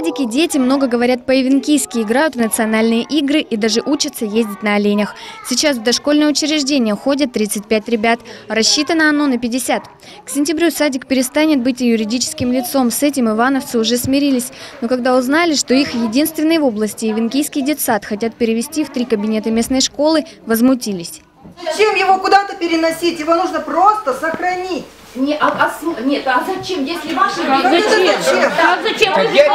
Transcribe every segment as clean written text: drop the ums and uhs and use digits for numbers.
садике дети много говорят по-эвенкийски, играют в национальные игры и даже учатся ездить на оленях. Сейчас в дошкольное учреждение ходят 35 ребят, а рассчитано оно на 50. К сентябрю садик перестанет быть юридическим лицом. С этим ивановцы уже смирились. Но когда узнали, что их единственный в области эвенкийский детсад хотят перевести в 3 кабинета местной школы, возмутились. Зачем его куда-то переносить? Его нужно просто сохранить. Нет, а зачем, если ваши Зачем?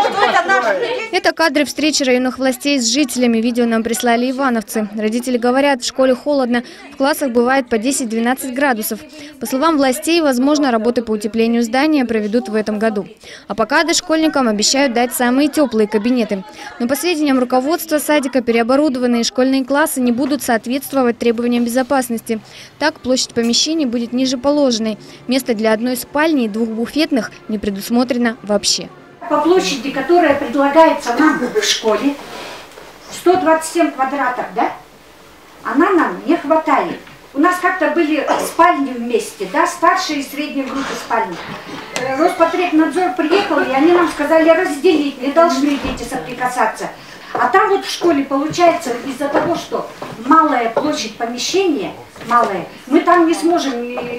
Это кадры встречи районных властей с жителями. Видео нам прислали ивановцы. Родители говорят, в школе холодно, в классах бывает по 10-12 градусов. По словам властей, возможно, работы по утеплению здания проведут в этом году. А пока дошкольникам обещают дать самые теплые кабинеты. Но по сведениям руководства садика, переоборудованные школьные классы не будут соответствовать требованиям безопасности. Так площадь помещений будет ниже положенной. Место для одной спальни и 2 буфетных не предусмотрено вообще. По площади, которая предлагается нам в школе, 127 квадратов, да? Она нам не хватает. У нас как-то были спальни вместе, да, старшие и средние группы спальни. Роспотребнадзор приехал, и они нам сказали разделить, не должны дети соприкасаться. А там вот в школе получается из-за того, что малая площадь помещения, малая, мы там не сможем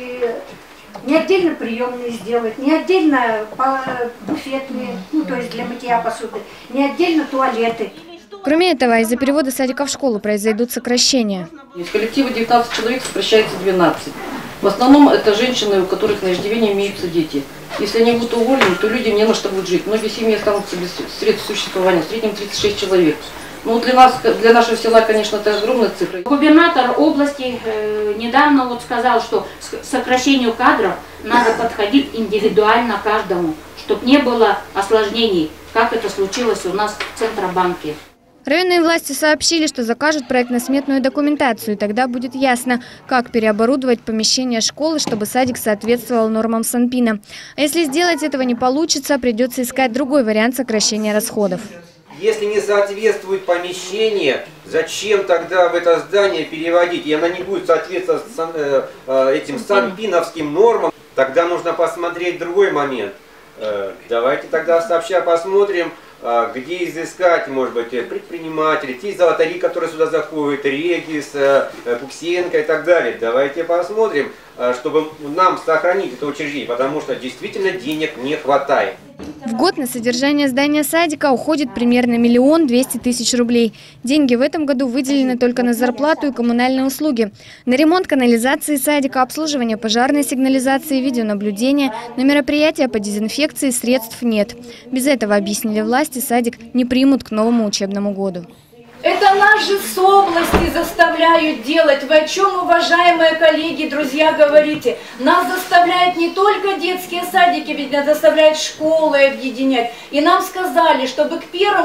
не отдельно приемные сделать, не отдельно буфетные, ну то есть для мытья посуды, не отдельно туалеты. Кроме этого, из-за перевода садика в школу произойдут сокращения. Из коллектива 19 человек сокращается 12. В основном это женщины, у которых на иждивении имеются дети. Если они будут уволены, то людям не на что будет жить. Многие семьи останутся без средств существования, в среднем 36 человек. Ну, для нашего села, конечно, это огромная цифра. Губернатор области недавно вот сказал, что к сокращению кадров надо подходить индивидуально каждому, чтобы не было осложнений, как это случилось у нас в Центробанке. Районные власти сообщили, что закажут проектно-сметную документацию, и тогда будет ясно, как переоборудовать помещение школы, чтобы садик соответствовал нормам Санпина. А если сделать этого не получится, придется искать другой вариант сокращения расходов. Если не соответствует помещение, зачем тогда в это здание переводить, и она не будет соответствовать этим санпиновским нормам, тогда нужно посмотреть другой момент. Давайте тогда сообща посмотрим, где изыскать, может быть, предпринимателей, те золотари, которые сюда заходят, Регис, Куксенко и так далее. Давайте посмотрим, чтобы нам сохранить это учреждение, потому что действительно денег не хватает. В год на содержание здания садика уходит примерно 1 200 000 рублей. Деньги в этом году выделены только на зарплату и коммунальные услуги. На ремонт канализации садика, обслуживание пожарной сигнализации, видеонаблюдения, на мероприятия по дезинфекции средств нет. Без этого, объяснили власти, садик не примут к новому учебному году. Это нас же с области заставляют делать. Вы о чем, уважаемые коллеги, друзья, говорите? Нас заставляют не только детские садики, ведь нас заставляют школы объединять. И нам сказали, чтобы к 1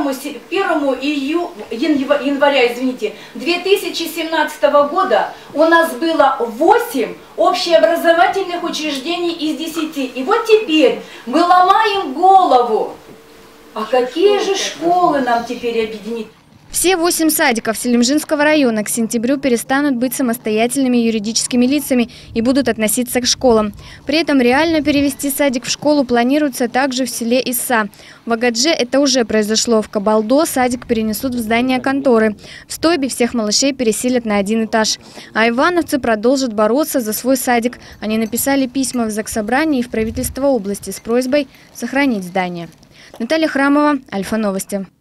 января 2017 года у нас было 8 общеобразовательных учреждений из 10. И вот теперь мы ломаем голову. А какие же школы нам теперь объединить? Все 8 садиков Селимжинского района к сентябрю перестанут быть самостоятельными юридическими лицами и будут относиться к школам. При этом реально перевести садик в школу планируется также в селе Иса. В Агадже это уже произошло. В Кабалдо садик перенесут в здание конторы. В Стойбе всех малышей переселят на 1 этаж. А ивановцы продолжат бороться за свой садик. Они написали письма в Заксобрание и в правительство области с просьбой сохранить здание. Наталья Храмова, Альфа Новости.